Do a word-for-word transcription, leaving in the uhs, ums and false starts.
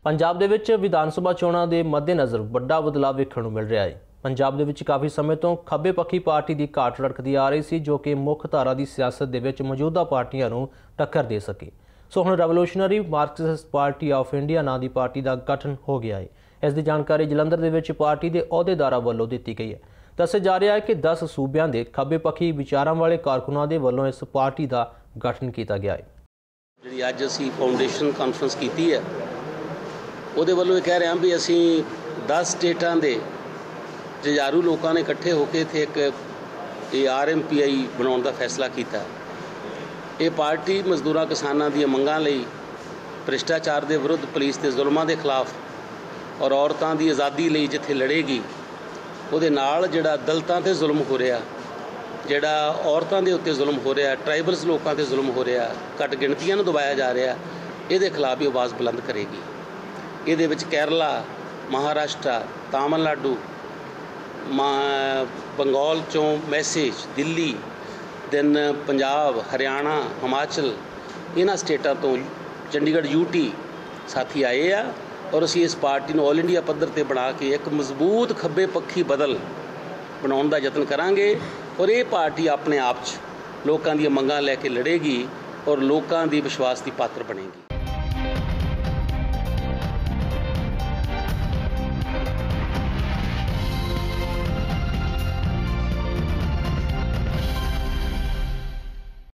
ਪੰਜਾਬ ਦੇ ਵਿੱਚ ਵਿਧਾਨ ਸਭਾ ਚੋਣਾਂ ਦੇ ਮੱਦੇਨਜ਼ਰ ਵੱਡਾ ਬਦਲਾਅ ਵੇਖਣ ਨੂੰ ਮਿਲ ਰਿਹਾ ਹੈ। ਪੰਜਾਬ ਦੇ ਵਿੱਚ ਕਾਫੀ ਸਮੇਂ ਤੋਂ ਖੱਬੇ ਪੱਖੀ ਪਾਰਟੀ ਦੀ ਘਾਟ ਲੜਕਦੀ ਆ ਰਹੀ ਸੀ, ਜੋ ਕਿ ਮੁੱਖ ਧਾਰਾ ਦੀ ਸਿਆਸਤ ਦੇ ਵਿੱਚ ਮੌਜੂਦਾ ਪਾਰਟੀਆਂ ਨੂੰ ਟੱਕਰ ਦੇ ਸਕੇ। ਸੋ ਹੁਣ revolutionary marxist party of India ਨਾਂ ਦੀ ਪਾਰਟੀ ਦਾ ਗਠਨ ਹੋ ਗਿਆ ਹੈ। ਇਸ ਦੀ ਜਾਣਕਾਰੀ ਜਲੰਧਰ ਦੇ ਵਿੱਚ ਪਾਰਟੀ ਦੇ ਅਹੁਦੇਦਾਰਾਂ ਵੱਲੋਂ ਦਿੱਤੀ ਗਈ ਹੈ। ਦੱਸਿਆ ਜਾ ਰਿਹਾ ਹੈ ਕਿ ਦਸ ਸੂਬਿਆਂ ਦੇ ਖੱਬੇ ਪੱਖੀ ਵਿਚਾਰਾਂ ਵਾਲੇ ਕਾਰਕੁਨਾਂ ਦੇ ਵੱਲੋਂ ਇਸ ਪਾਰਟੀ ਦਾ ਗਠਨ ਕੀਤਾ ਗਿਆ ਹੈ। ਜਿਹੜੀ ਅੱਜ ਅਸੀਂ ਫਾਊਂਡੇਸ਼ਨ ਕਾਨਫਰੰਸ ਕੀਤੀ ਹੈ, ਉਹਦੇ ਵੱਲੋਂ ਇਹ ਕਹਿ ਰਹੇ ਹਾਂ ਵੀ ਅਸੀਂ ਦਸ ਸਟੇਟਾਂ ਦੇ ਜੁਝਾਰੂ ਲੋਕਾਂ ਨੇ ਇਕੱਠੇ ਹੋ ਕੇ ਇੱਥੇ ਇੱਕ ਇਹ ਆਰ ਐਮ ਪੀ ਆਈ ਬਣਾਉਣ ਦਾ ਫੈਸਲਾ ਕੀਤਾ। ਇਹ ਪਾਰਟੀ ਮਜ਼ਦੂਰਾਂ ਕਿਸਾਨਾਂ ਦੀਆਂ ਮੰਗਾਂ ਲਈ, ਭ੍ਰਿਸ਼ਟਾਚਾਰ ਦੇ ਵਿਰੁੱਧ, ਪੁਲਿਸ ਦੇ ਜ਼ੁਲਮਾਂ ਦੇ ਖਿਲਾਫ ਔਰ ਔਰਤਾਂ ਦੀ ਆਜ਼ਾਦੀ ਲਈ ਜਿੱਥੇ ਲੜੇਗੀ, ਉਹਦੇ ਨਾਲ ਜਿਹੜਾ ਦਲਿਤਾਂ 'ਤੇ ਜ਼ੁਲਮ ਹੋ ਰਿਹਾ, ਜਿਹੜਾ ਔਰਤਾਂ ਦੇ ਉੱਤੇ ਜ਼ੁਲਮ ਹੋ ਰਿਹਾ, ਟਰਾਈਬਲਸ ਲੋਕਾਂ 'ਤੇ ਜ਼ੁਲਮ ਹੋ ਰਿਹਾ, ਘੱਟ ਗਿਣਤੀਆਂ ਨੂੰ ਦਬਾਇਆ ਜਾ ਰਿਹਾ, ਇਹਦੇ ਖਿਲਾਫ ਵੀ ਆਵਾਜ਼ ਬੁਲੰਦ ਕਰੇਗੀ। ਇਹਦੇ ਵਿੱਚ ਕੇਰਲਾ, ਮਹਾਰਾਸ਼ਟਰ, ਤਾਮਿਲਨਾਡੂ, ਮਾ ਬੰਗਾਲ 'ਚੋਂ ਮੈਸੇਜ, ਦਿੱਲੀ, ਦੈਨ ਪੰਜਾਬ, ਹਰਿਆਣਾ, ਹਿਮਾਚਲ, ਇਹਨਾਂ ਸਟੇਟਾਂ ਤੋਂ, ਚੰਡੀਗੜ੍ਹ, ਯੂਟੀ ਸਾਥੀ ਆਏ ਆ ਔਰ ਅਸੀਂ ਇਸ ਪਾਰਟੀ ਨੂੰ ਆਲ ਇੰਡੀਆ ਪੱਧਰ 'ਤੇ ਬਣਾ ਕੇ ਇੱਕ ਮਜ਼ਬੂਤ ਖੱਬੇ ਪੱਖੀ ਬਦਲ ਬਣਾਉਣ ਦਾ ਯਤਨ ਕਰਾਂਗੇ ਔਰ ਇਹ ਪਾਰਟੀ ਆਪਣੇ ਆਪ 'ਚ ਲੋਕਾਂ ਦੀਆਂ ਮੰਗਾਂ ਲੈ ਕੇ ਲੜੇਗੀ ਔਰ ਲੋਕਾਂ ਦੀ ਵਿਸ਼ਵਾਸ ਦੀ ਪਾਤਰ ਬਣੇਗੀ।